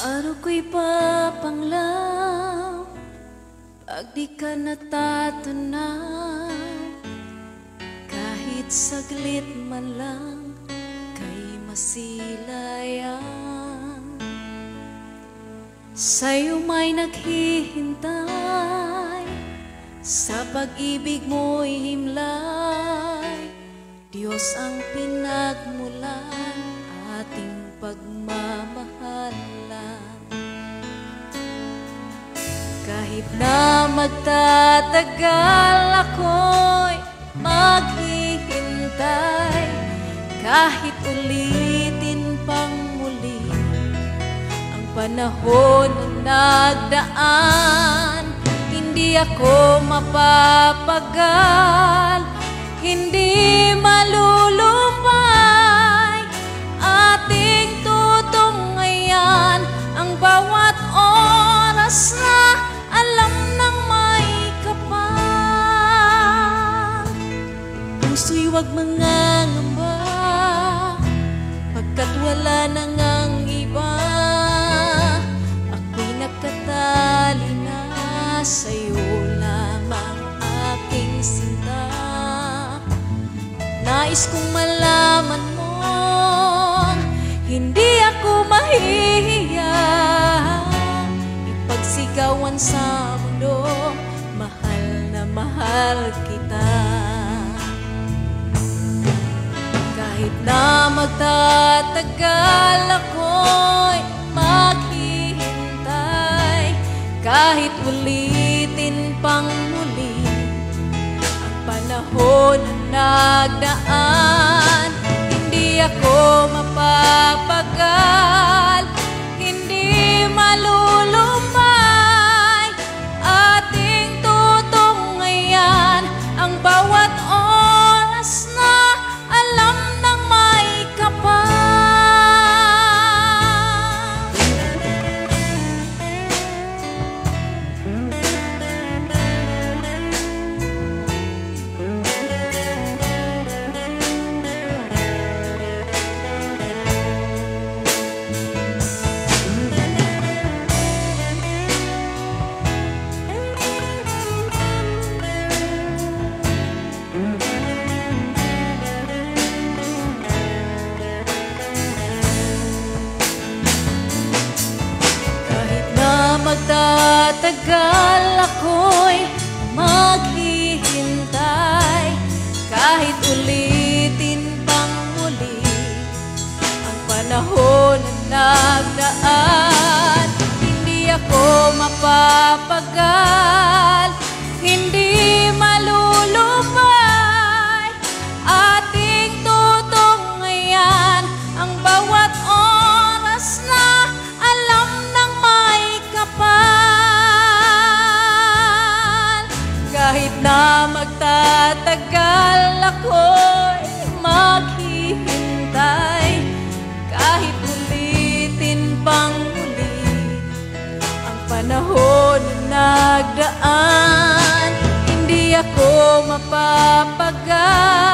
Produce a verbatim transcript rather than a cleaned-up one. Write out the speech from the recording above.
Ano ko'y papanglaw pag di ka natatanaw, kahit saglit man lang kay masilayan. Sa'yo may naghihintay, sa pag-ibig mo'y himlay. Diyos ang pinagmulan, ating pagmamahalan. Kahit na magtatagal, ako'y maghihintay. Kahit ulitin pang muli ang panahon na nagdaan, hindi ako mapapagal, hindi malulumbay. Ating tutunghayan ang bawat oras na alam ng may kapal. Puso'y huwag mangangamba, pagkat wala nang ang iba. Ako'y nakatali na sa'yo lamang, aking sinta. Nais kong malaman mo, hindi ako mahihiya ipagsigawan sa mundo, mahal na mahal kita. Kahit na magtatagal, ako'y maghihintay. Kahit ulitin pang muli ang panahon na nagdaan, hindi ako mapapagal, hindi malulumbay. Ating tutunghayan ang bawat oras na alam ng may kapal. Magtatagal, ako'y maghihintay. Kahit ulitin pang muli ang panahon na nagdaan, hindi ako mapapagal, hindi malulumbay. Ating tutunghayan ang bawat oras na alam ng may kapal. Kahit na magtatagal, ako'y maghihintay. Kahit ulitin pang muli ang panahon na nagdaan, hindi ako mapapagal,